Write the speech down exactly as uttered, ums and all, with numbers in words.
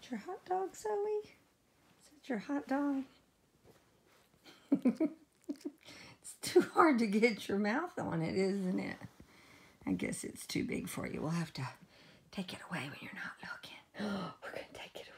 your hot dog, Zoe? Is that your hot dog? It's too hard to get your mouth on it, isn't it? I guess it's too big for you. We'll have to take it away when you're not looking. We're going to take it